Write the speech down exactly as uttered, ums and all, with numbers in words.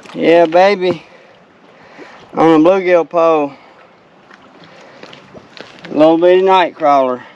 Yeah, baby. On a bluegill pole. Little bitty night crawler.